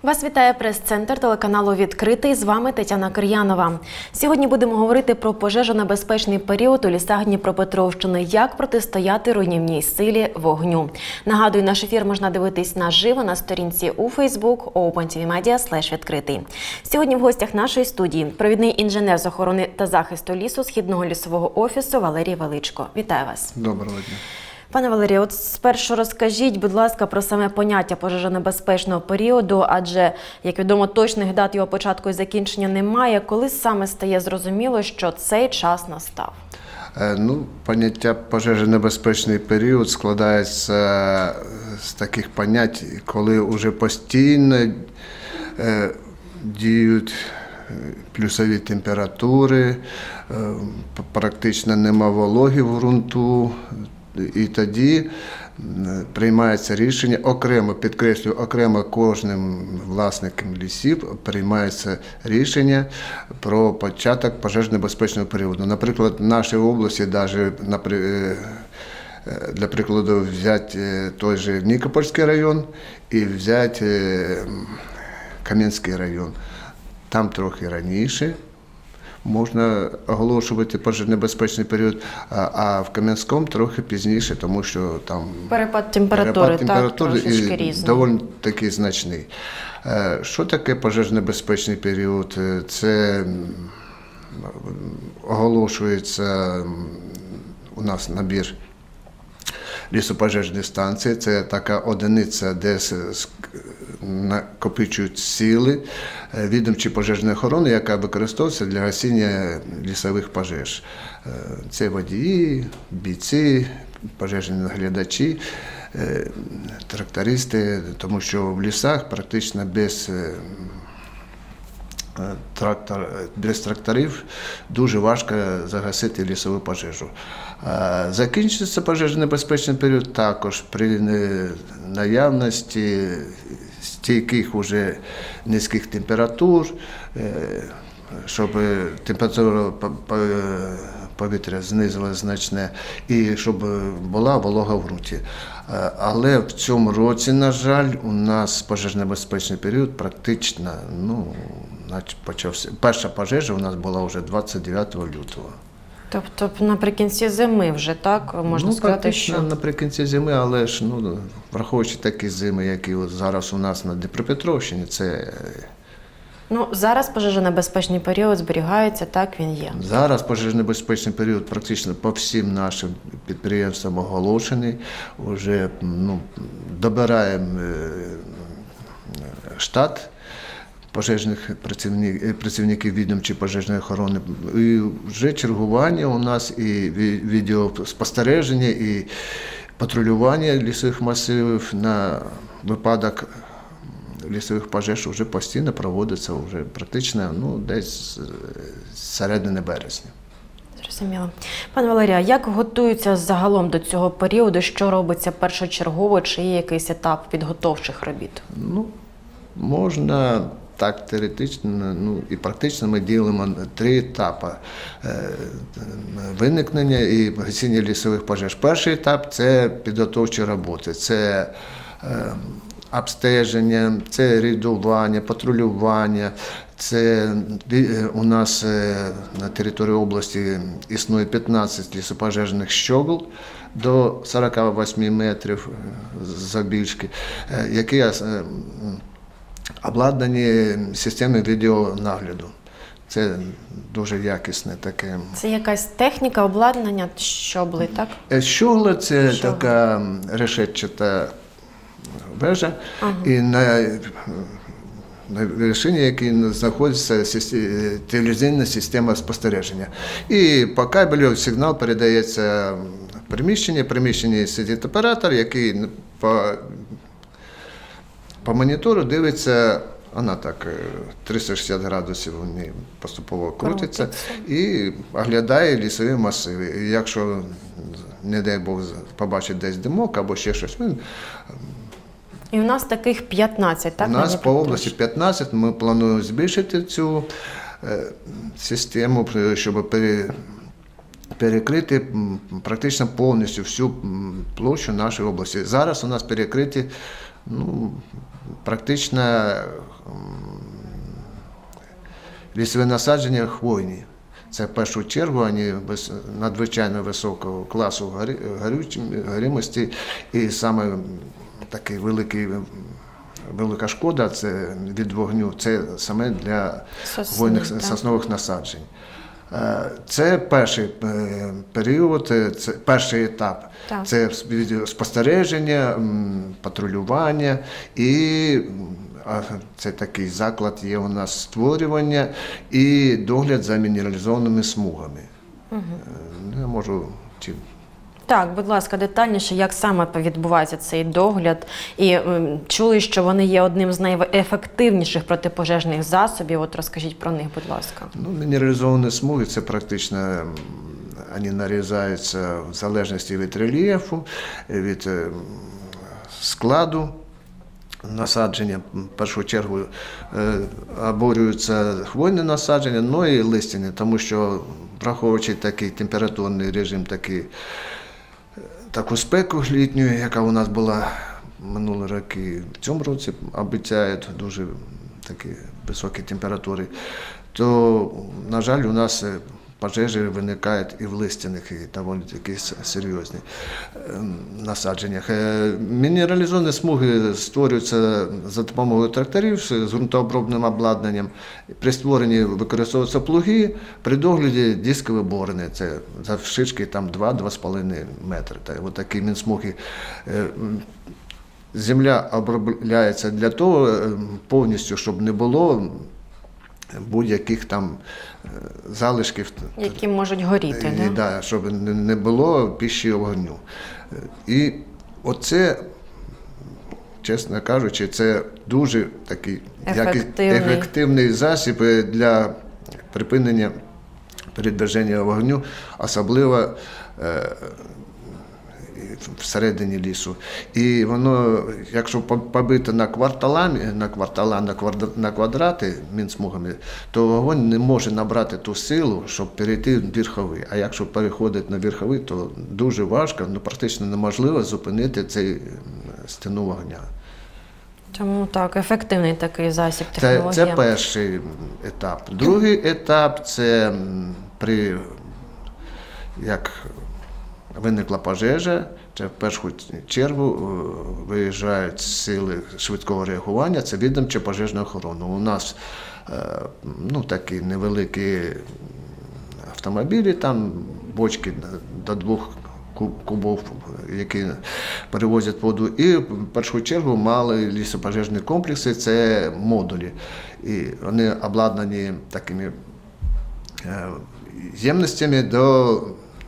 Вас вітає прес-центр телеканалу «Відкритий». З вами Тетяна Кир'янова. Сьогодні будемо говорити про пожежонебезпечний період у лісах Дніпропетровщини. Як протистояти руйнівній силі вогню. Нагадую, наш ефір можна дивитись наживо на сторінці у Facebook opentvmedia/відкритий. Сьогодні в гостях нашої студії провідний інженер з охорони та захисту лісу Східного лісового офісу Валерій Величко. Вітаю вас. Доброго дня. Пане Валерію, от спершу розкажіть, будь ласка, про саме поняття пожежонебезпечного періоду, адже, як відомо, точних дат його початку і закінчення немає. Коли саме стає зрозуміло, що цей час настав? Поняття пожежонебезпечний період складається з таких понять, коли вже постійно діють плюсові температури, практично нема вологи в ґрунту. І тоді приймається рішення, окремо, підкреслюю, окремо кожним власником лісів приймається рішення про початок пожежонебезпечного періоду. Наприклад, в нашій області, для прикладу, взяти той же Нікопольський район і взяти Кам'янський район. Там трохи раніше можна оголошувати пожежонебезпечний період, а в Кам'янському трохи пізніше, тому що там перепад температури трошечки різний. Доволі таки значний. Що таке пожежонебезпечний період? Це оголошується у нас набір лісопожежної станції. Це така одиниця, де накопичують сили відомчої пожежної охорони, яка використовується для гасіння лісових пожеж. Це водії, бійці, пожежні наглядачі, трактористи, тому що в лісах практично без тракторів дуже важко загасити лісову пожежу. Закінчиться пожежонебезпечний період також при наявності стійких уже низьких температур, щоб температура повітря знизилась значне і щоб була волога в ґрунті. Але в цьому році, на жаль, у нас пожежонебезпечний період практично, почався. Перша пожежа у нас була вже 29 лютого. Тобто наприкінці зими вже, так? Можна сказати, що... наприкінці зими, але ж, враховуючи такі зими, які от зараз у нас на Дніпропетровщині, це... Зараз пожежонебезпечний період зберігається, так він є. Зараз пожежонебезпечний період практично по всім нашим підприємствам оголошений. Уже добираємо штат пожежних працівників відомчої пожежної охорони. І вже чергування у нас, і відеоспостереження, і патрулювання лісових масивів на випадок лісових пожеж вже постійно проводиться, вже практично десь з середини березня. Зрозуміло. Пане Валерію, як готуються загалом до цього періоду? Що робиться першочергово? Чи є якийсь етап підготовчих робіт? Можна так теоретично, і практично ми ділимо 3 етапи виникнення і гасіння лісових пожеж. Перший етап – це підготовчі роботи, це обстеження, це рейдування, патрулювання. Це у нас на території області існує 15 лісопожежних щогл до 48 метрів завбільшки, які обладнані системою відеонагляду. Це дуже якісне таке. Це якась техніка, обладнання, щогли, так? Щогли – це така решетчата вежа, і на вершині якій знаходиться телевізійна система спостереження. І по кабелю сигнал передається в приміщенні сидить оператор, який по монітору дивиться, вона так 360 градусів у неї поступово крутиться і оглядає лісові масиви. І якщо, не дай Бог, побачить десь димок або ще щось, і у нас таких 15, так? У нас по області 15, ми плануємо збільшити цю систему, щоб перекрити практично повністю всю площу нашої області. Зараз у нас перекриті Ну, практично лісові насадження хвойні. Це в першу чергу вони надзвичайно високого класу горімості, і саме такий велика шкода це від вогню, це саме для хвойних соснових насаджень. Це перший період, це перший етап. Так. Це спостереження, патрулювання і це такий заклад є у нас створювання і догляд за мінералізованими смугами. Я можу... Так, будь ласка, детальніше, як саме відбувається цей догляд? І чули, що вони є одним з найефективніших протипожежних засобів. От розкажіть про них, будь ласка. Ну, мінералізовані смуги – це практично, вони нарізаються в залежності від рельєфу, від складу насадження. В першу чергу оборюються хвойні насадження, ну і листяні, тому що, враховуючи такий температурний режим, таку спеку літню, яка у нас була минулі роки, в цьому році обіцяють дуже такі високі температури, то, на жаль, у нас пожежі виникають і в листяних, і доволі такі серйозні насадженнях. Мінералізовані смуги створюються за допомогою тракторів з ґрунтообробним обладнанням. При створенні використовуються плуги, при догляді дискові борони. Це завширшки 2-2,5 метри. Ось такі мінсмуги. Земля обробляється для того повністю, щоб не було будь-яких там залишків, які можуть горіти, да, щоб не було піші вогню. І оце, чесно кажучи, це дуже такий ефективний засіб для припинення передвиження вогню, особливо всередині лісу. І воно, якщо побито на квадрати мінсмугами, то вогонь не може набрати ту силу, щоб перейти в верховий. А якщо переходить на верховий, то дуже важко, практично неможливо зупинити цей стіну вогня. Тому так, ефективний такий засіб, технологія. Це перший етап. Другий етап – це як виникла пожежа, це в першу чергу виїжджають сили швидкого реагування, це відомча пожежна охорона. У нас такі невеликі автомобілі, там бочки до 2 кубів, які перевозять воду. І в першу чергу мали лісопожежні комплекси, це модулі. І вони обладнані такими ємностями до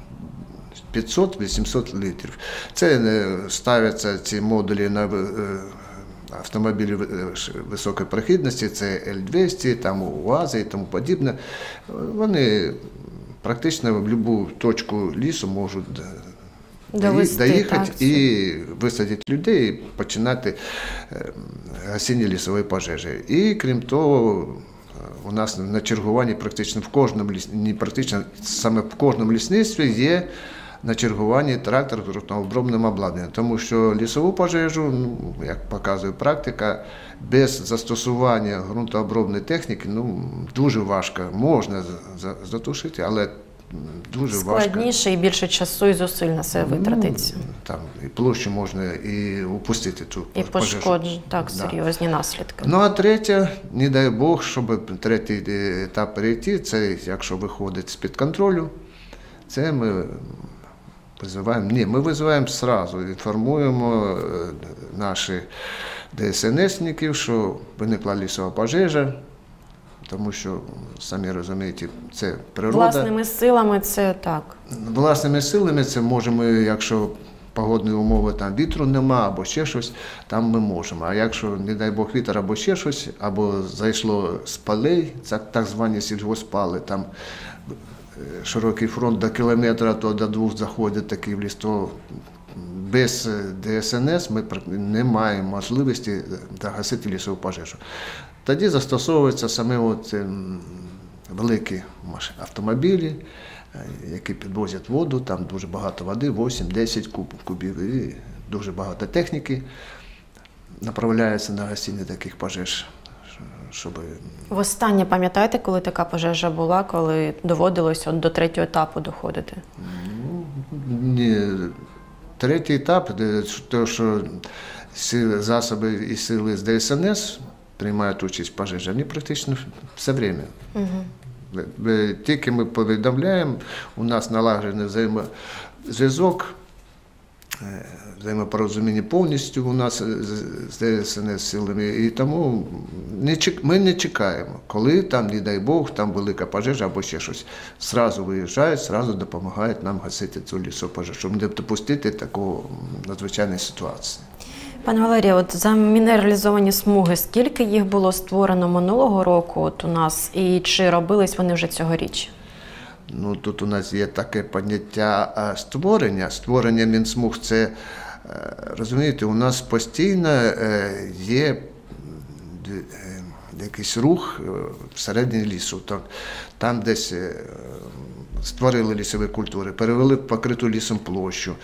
500-800 літрів. Це ставляться ці модулі на автомобілі високої прохідності, це L200, там УАЗи і тому подібне. Вони практично в будь-яку точку лісу можуть доїхати і висадити людей, і починати гасіння лісової пожежі. І крім того, у нас на чергуванні практично в кожному саме в кожному лісництві є на чергуванні трактор з ґрунтообробним обладнанням, тому що лісову пожежу, як показує практика, без застосування ґрунтообробної техніки дуже важко. Можна затушити, але дуже важко. Складніше і більше часу і зусиль на себе витратиться. Там і площу можна і упустити цю пожежу. І пошкодження, серйозні наслідки. Ну а третє, не дай Бог, щоб третій етап перейти, це якщо виходить з-під контролю, це ми визиваємо одразу, інформуємо наших ДСНСників, що виникла лісова пожежа, тому що, самі розумієте, це природа. Власними силами це так. Власними силами це можемо, якщо погодні умови, там вітру нема, або ще щось, там ми можемо. А якщо, не дай Бог, вітер або ще щось, або зайшло з полей, так звані сільгоспали, там широкий фронт до кілометра, то до 2 заходять такі в ліс, то без ДСНС ми не маємо можливості загасити лісову пожежу. Тоді застосовуються саме великі автомобілі, які підвозять воду, там дуже багато води, 8-10 кубів, і дуже багато техніки. направляються на гасіння таких пожеж, щоб... Востаннє пам'ятаєте, коли така пожежа була, коли доводилось до третього етапу доходити? Ні, третій етап, те, що засоби і сили з ДСНС приймають участь в пожежі, вони практично все время. Тільки ми повідомляємо, у нас налагоджений взаємозв'язок, взаємопорозуміння повністю у нас з ДСНС силами, і тому ми не чекаємо, коли там, не дай Бог, там велика пожежа або ще щось. Зразу виїжджають, зразу допомагають нам гасити цю лісову пожежу, щоб не допустити такої надзвичайної ситуації. Пане Валерію, от за мінералізовані смуги, скільки їх було створено минулого року от у нас, і чи робились вони вже цьогоріч? Ну, тут у нас є таке поняття створення. Створення мінсмуг – це, розумієте, у нас постійно є якийсь рух всередині лісу. Там десь створили лісові культури, перевели покриту лісом площу.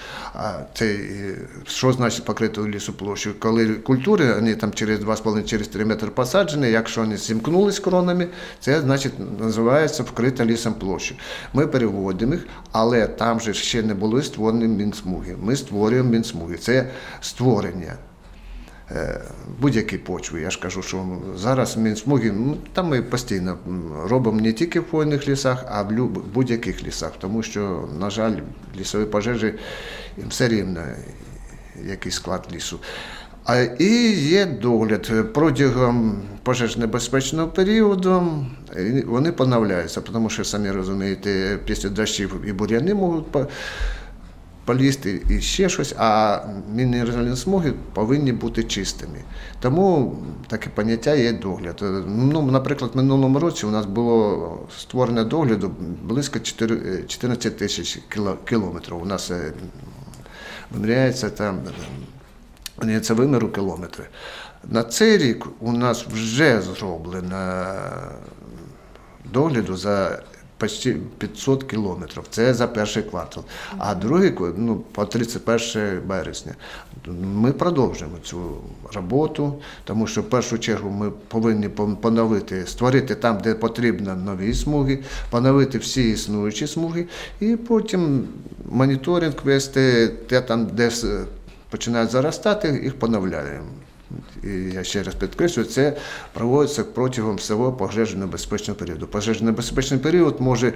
Що значить покриту лісом площу? Коли культури, вони там через 2,5-3 метри посаджені, якщо вони зімкнулись кронами, це значить називається вкрита лісом площа. Ми переводимо їх, але там же ще не були створені мінсмуги. Ми створюємо мінсмуги. Це створення будь-які почви. Я ж кажу, що зараз мінсмуги, там ми постійно робимо не тільки в хвойних лісах, а в будь-яких лісах, тому що, на жаль, лісові пожежі, їм все рівно який склад лісу. І є догляд. Протягом пожежно-небезпечного періоду вони поновляються, тому що, самі розумієте, після дощів і бур'яни можуть полізти і ще щось, а мінеральні смуги повинні бути чистими. Тому таке поняття є догляд. Наприклад, в минулому році у нас було створено догляду близько 14 тисяч кілометрів. У нас виміряється там, це виміру кілометри. На цей рік у нас вже зроблено догляду за почти 500 кілометрів. Це за перший квартал. А другий, по 31 березня. Ми продовжуємо цю роботу, тому що в першу чергу ми повинні поновити, створити там, де потрібно, нові смуги, поновити всі існуючі смуги, і потім моніторинг вести, де починають заростати, їх поновляємо. І я ще раз підкреслюю, це проводиться протягом всього пожежно-небезпечного періоду. Пожежно-небезпечний період може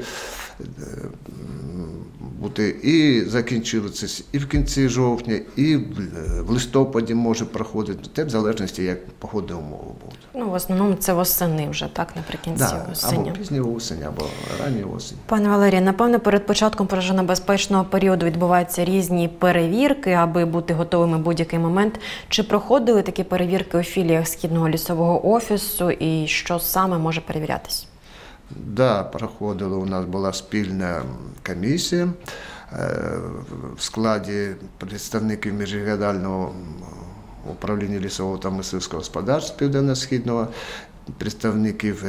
бути і закінчуватися і в кінці жовтня, і в листопаді може проходити, те в залежності, як погодні умови будуть. В основному це восени вже, так, наприкінці осені. Або пізні осені, або ранні осені. Пане Валерію, напевно, перед початком пожежно-небезпечного періоду відбуваються різні перевірки, аби бути готовими в будь-який момент. Чи проходили такі перевірки у філіях Східного лісового офісу і що саме може перевірятись? Да, проходила, у нас була спільна комісія в складі представників міжрегіонального управління лісового та мисливського господарства Південно-Східного, представників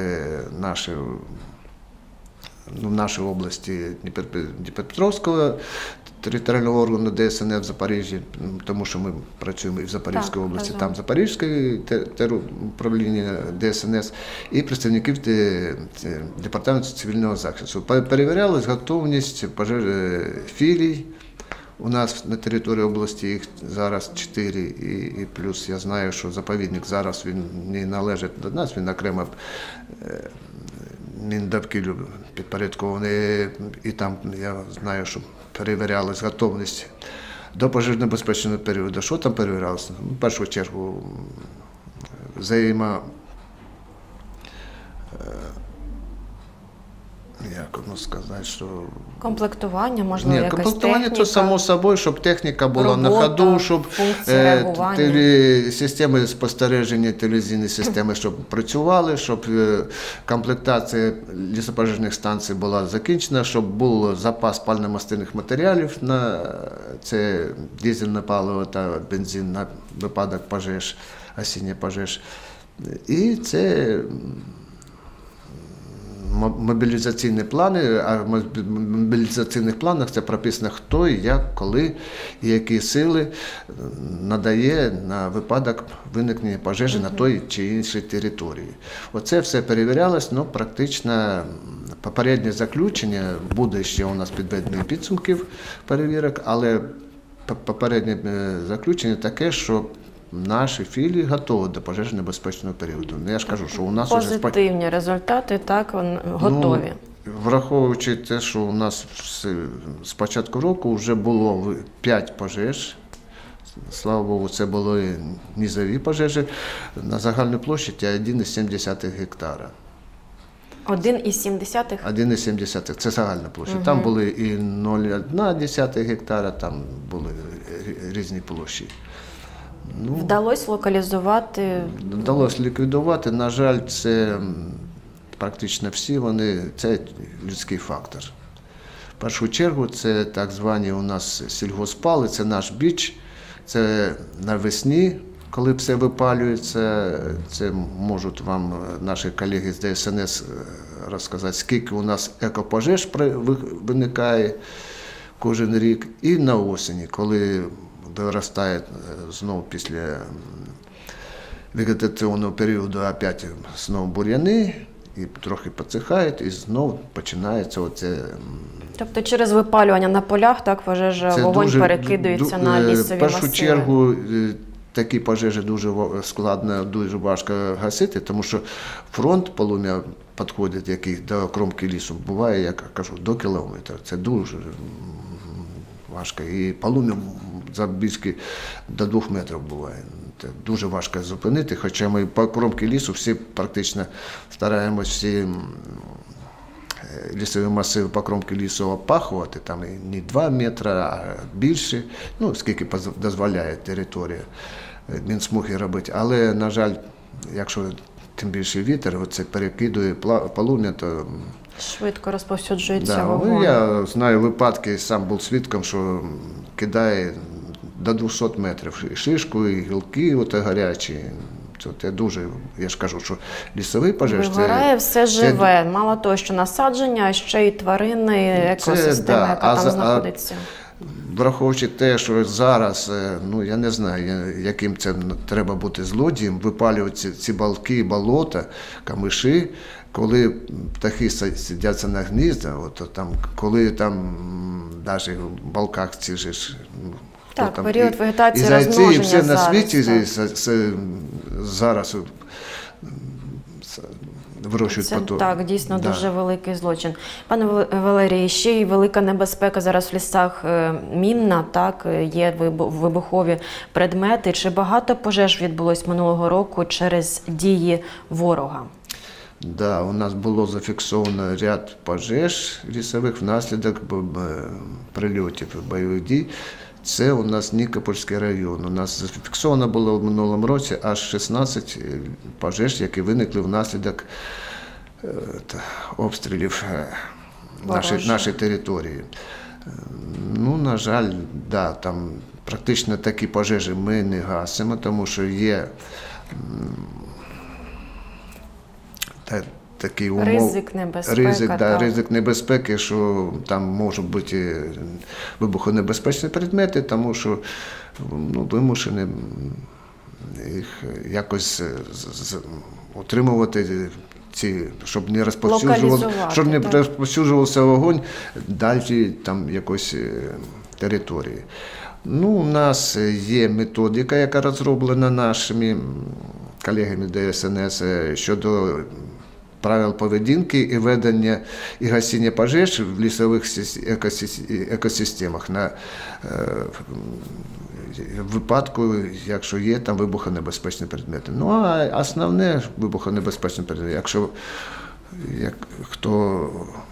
в нашій області Дніпропетровського територіального органу ДСНС в Запоріжжі, тому що ми працюємо і в Запорізькій області, там Запорізьке управління ДСНС, і представників Департаменту цивільного захисту. Перевірялась готовність філій. У нас на території області їх зараз 4, і плюс я знаю, що заповідник зараз він не належить до нас, він окремо Міндовкіллю підпорядкований, і там я знаю, що перевірялась готовність до пожежно-небезпечного періоду. Що там перевірялося? В першу чергу сказати, що... Комплектування, можливо, якась техніка? Комплектування – це само собою, щоб техніка була на ходу, щоб системи спостереження, телевізійні системи, щоб працювали, щоб комплектація лісопожежних станцій була закінчена, щоб був запас пально-мастильних матеріалів, це дизельне паливо та бензин на випадок пожеж, осінніх пожеж. І це мобілізаційні плани, а в мобілізаційних планах це прописано, хто, як, коли і які сили надає на випадок виникнення пожежі на той чи іншій території. Оце все перевірялось, ну, практично попереднє заключення, буде ще у нас підведення підсумків перевірок, але попереднє заключення таке, що наші філії готові до пожежно-небезпечного періоду. Я ж кажу, що у нас позитивні результати, так, готові. Ну, враховуючи те, що у нас з початку року вже було 5 пожеж, слава Богу, це були низові пожежі, на загальній площі 1,7 гектара. 1,7? 1,7 – це загальна площа. Там були і 0,1 гектара, там були різні площі. Ну, вдалося локалізувати? Вдалося ліквідувати. На жаль, це практично всі вони, це людський фактор. В першу чергу це так звані у нас сільгоспали, це наш біч, це навесні, коли все випалюється, це можуть вам наші колеги з ДСНС розказати, скільки у нас екопожеж виникає кожен рік. І на осені, коли виростає знову після вегетаційного періоду опять знову бур'яни, і трохи підсихають, і знову починається оце. Тобто через випалювання на полях, так, пожежа, вогонь перекидується на лісові масиви? В першу чергу такі пожежі дуже складно, дуже важко гасити, тому що фронт полум'я підходить, який до кромки лісу, буває, як кажу, до кілометра. Це дуже важко. І полум'я за близько до 2 метрів буває. Це дуже важко зупинити, хоча ми по кромці лісу всі практично стараємось всі лісові масиви по кромці лісу опахувати, там і не 2 метри, а більше, ну, скільки дозволяє територія Мінсмуги робити. Але, на жаль, якщо тим більше вітер, оце перекидує полум'я, то швидко розповсюджується вогонь. Ну, я знаю випадки, сам був свідком, що кидає до 200 метрів і шишку, і гілки гарячі. Це дуже, я ж кажу, що лісовий пожеж. Вигорає все живе. Мало того, що насадження, а ще й тварини, екосистема, яка там знаходиться. Враховуючи те, що зараз, ну я не знаю, яким це треба бути злодієм, випалювати ці балки, болота, камиші, коли птахи сидяться на гнізда, коли там навіть в балках ці ж. Так, там, період вегетації, розмноження і все на світі зараз вирощують потім. Так, дійсно, дуже великий злочин. Пане Валерій, ще й велика небезпека зараз в лісах мінна, так, є вибухові предмети. Чи багато пожеж відбулось минулого року через дії ворога? Да, у нас було зафіксовано ряд пожеж лісових внаслідок прильотів бойових дій. Це у нас Нікопольський район. У нас зафіксовано було в минулому році аж 16 пожеж, які виникли внаслідок обстрілів нашої території. Ну, на жаль, да, там практично такі пожежі ми не гасимо, тому що є такий ризик небезпеки, що там можуть бути вибухонебезпечні предмети, тому що вимушені їх якось утримувати, щоб не розповсюджувався вогонь далі там якоїсь території. Ну, у нас є методика, яка розроблена нашими колегами ДСНС щодо правил поведінки і ведення і гасіння пожеж в лісових екосистемах на випадку, якщо є там вибухонебезпечні предмети. Ну, а основне вибухонебезпечні предмети, якщо хто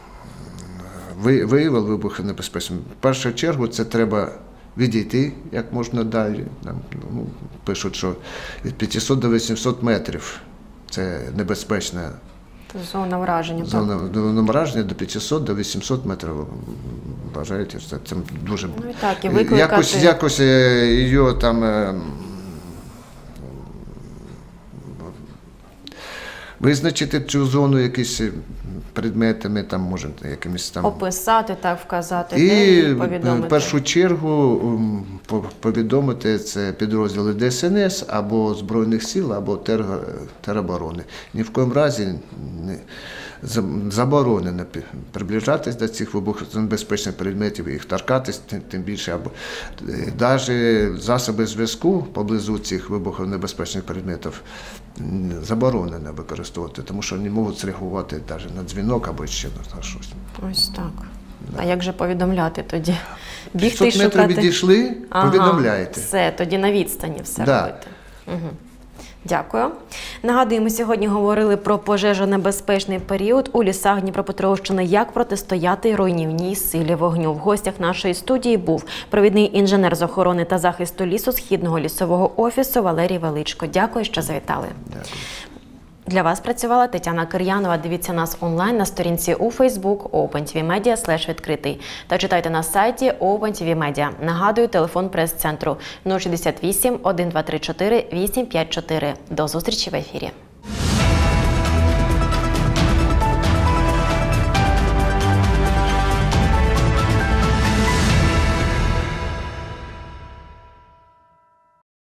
виявив вибухонебезпечні, в першу чергу це треба відійти як можна далі. Пишуть, що від 500 до 800 метрів це небезпечна зона враження. Зона враження до 500 до 800 метрів. Вважаєте, що це дуже... Ну, і так, і викликати... Якось її там визначити цю зону якісь предметами, там, може, якимись там. Описати, так, вказати, І повідомити. в першу чергу повідомити це підрозділи ДСНС або Збройних сил, або тероборони. Ні в коєму разі заборонено приближатись до цих вибухонебезпечних предметів, їх торкатись, тим більше, або навіть засоби зв'язку поблизу цих вибухонебезпечних предметів заборонено використовувати, тому що вони можуть зреагувати навіть на дзвінок або ще на щось. Ось так. А як же повідомляти тоді? 500 Бігти і метрів шукати? відійшли, повідомляєте. Все, тоді на відстані все Да. робити. Угу. Дякую. Нагадую, ми сьогодні говорили про пожежонебезпечний період у лісах Дніпропетровщини, як протистояти руйнівній силі вогню. В гостях нашої студії був провідний інженер з охорони та захисту лісу Східного лісового офісу Валерій Величко. Дякую, що завітали. Дякую. Для вас працювала Тетяна Кир'янова. Дивіться нас онлайн на сторінці у Facebook OpenTVMedia/відкритий та читайте на сайті OpenTV Media. Нагадую, телефон прес-центру 068 1234 854. До зустрічі в ефірі.